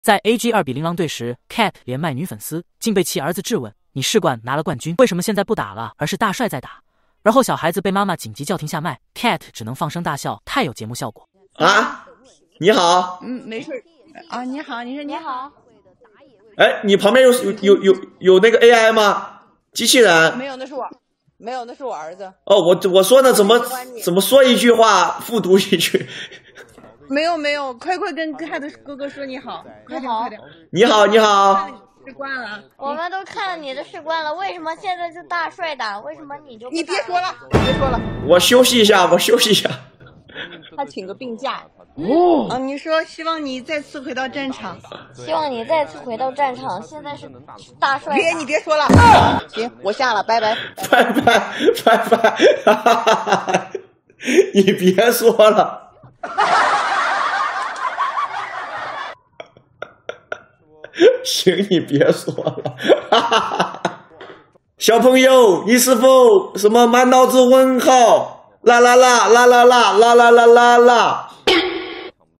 在 AG2比琳琅队时 ，Cat 连麦女粉丝竟被其儿子质问：“你世冠拿了冠军，为什么现在不打了，而是大帅在打？”而后小孩子被妈妈紧急叫停下麦 ，Cat 只能放声大笑，太有节目效果。 啊，你好， 没事啊，你好，你说你好。 哎，你旁边有那个 AI 吗？机器人？ 没有，那是我，没有，那是我儿子。 哦，我说呢，怎么说一句话复读一句？ 没有，快跟他的哥哥说你好，快点。 你好。 试惯了， 我们都看了你的试惯了，为什么现在就大帅打？为什么你就不打？ 你别说了。 我休息一下。 他请个病假。哦，你说希望你再次回到战场。 希望你再次回到战场。现在是大帅。 你别说了。行，我下了，拜拜。 你别说了。行，你别说了。小朋友，你是否什么满脑子问号？啦啦啦啦啦啦啦啦啦啦啦。